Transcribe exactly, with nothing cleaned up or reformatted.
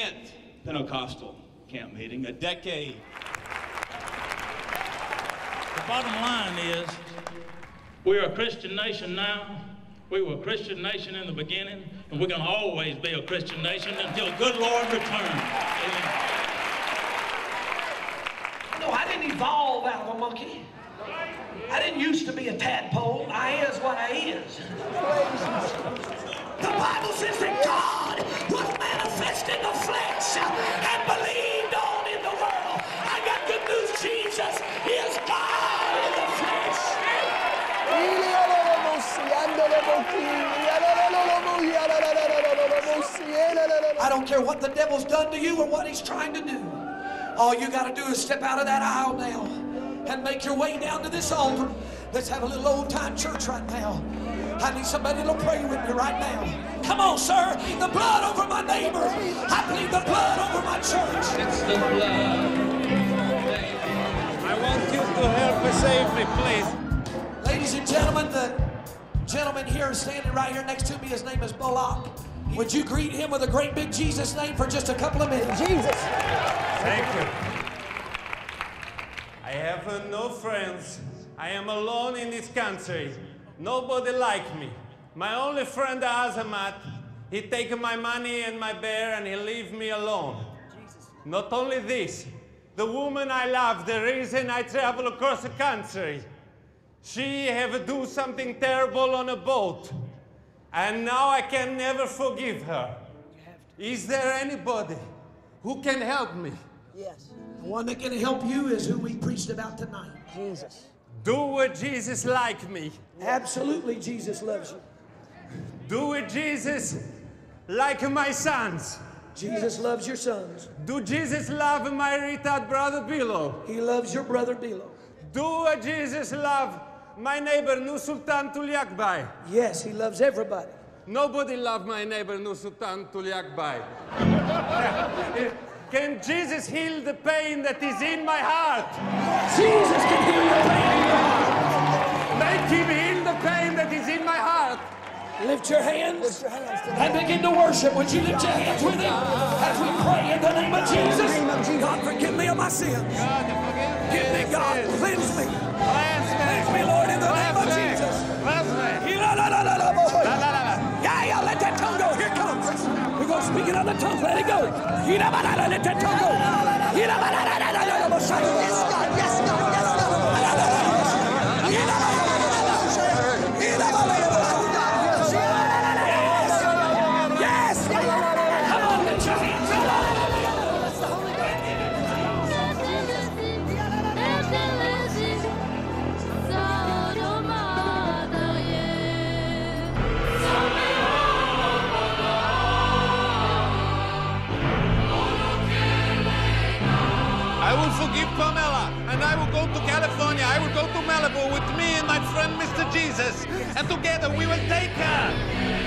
tenth Pentecostal camp meeting, a decade. The bottom line is, we're a Christian nation now. We were a Christian nation in the beginning, and we're going to always be a Christian nation until the good Lord returns. Amen. No, I didn't evolve out of a monkey. I didn't used to be a tadpole. I is what I is. The Bible says that God was manifest in the flesh and believed on in the world. I got good news. Jesus is God in the flesh. I don't care what the devil's done to you or what he's trying to do. All you got to do is step out of that aisle now and make your way down to this altar. Let's have a little old-time church right now. I need somebody that'll pray with me right now. Come on, sir. The blood over my neighbor. I plead the blood over my church. It's the blood. I want you to help me save me, please. Ladies and gentlemen, the gentleman here is standing right here next to me. His name is Bullock. Would you greet him with a great big Jesus name for just a couple of minutes? Jesus. Thank you. I have uh, no friends. I am alone in this country. Nobody like me. My only friend Azamat, he take my money and my bear and he leave me alone. Jesus. Not only this, the woman I love, the reason I travel across the country, she have do something terrible on a boat. And now I can never forgive her. Is there anybody who can help me? Yes. The one that can help you is who we preached about tonight. Jesus. Do Jesus like me? Absolutely, Jesus loves you. Do Jesus like my sons? Jesus loves your sons. Do Jesus love my retard brother Bilo? He loves your brother Bilo. Do Jesus love my neighbor Nursultan Tuliakbay? Yes, he loves everybody. Nobody love my neighbor Nursultan Tuliakbay. Can Jesus heal the pain that is in my heart? Jesus can heal the pain in your heart. Make him heal the pain that is in my heart. Lift your hands, lift your hands and begin to worship. Would you lift your hands with him as we pray in the name of Jesus? God, forgive me of my sins. God, forgive me. Give me, God, cleanse me. Cleanse me. Cleanse me, Lord, in the name of Jesus. Cleanse me. Yeah, yeah, let that tongue go. Here it comes. We're going to speak in other tongues. Let it go. Let that tongue go. Yes, God. Yes, God. Yes, God. Yes. Come on, lift your hands I will forgive Pamela, and I will go to California. I will go to Malibu with me and my friend Mister Jesus, and together we will take her.